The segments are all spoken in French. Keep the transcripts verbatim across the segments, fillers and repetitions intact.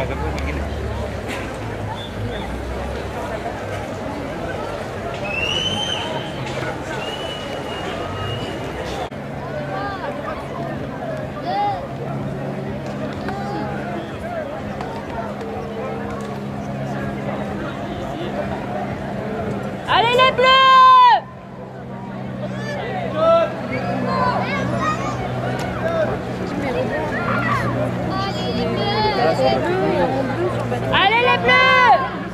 Allez les bleus! Allez les bleus!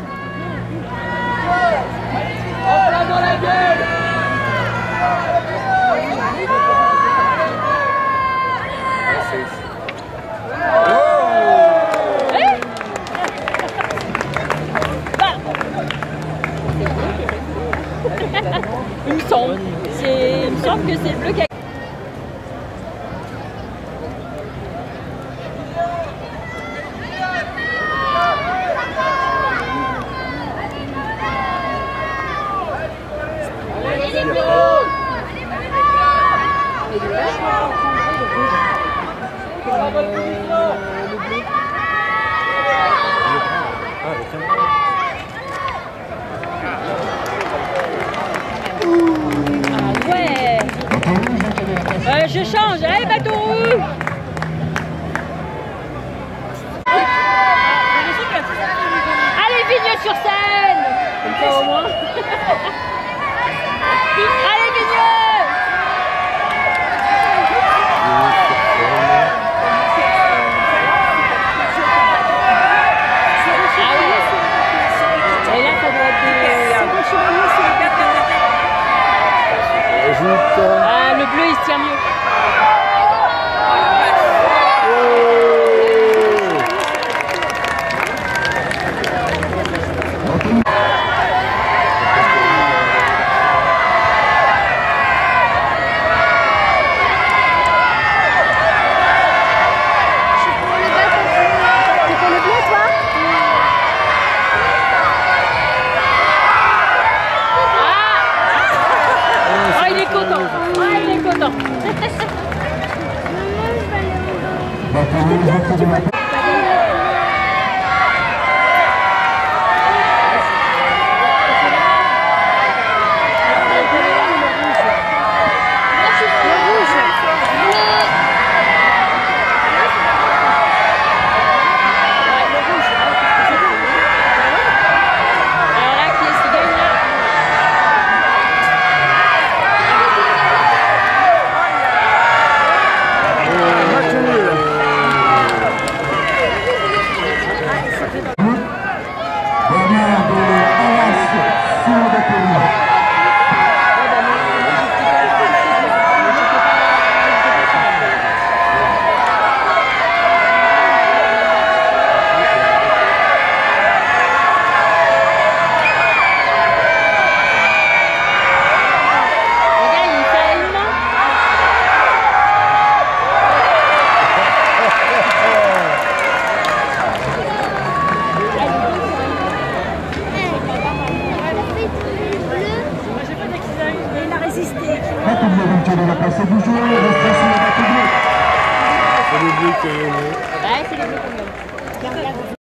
En plein dans la gueule! Il me semble. Il me semble que c'est le bleu qui a... Euh, je change, allez bâton rouge. Allez Vigneux sur scène. Comme ça au moins. Allez Vigneux. Ah ouais. Et là ça doit être... Ah, le bleu il se tient mieux. C'est le bleu qui est... Ouais, c'est le bleu qu'on aime.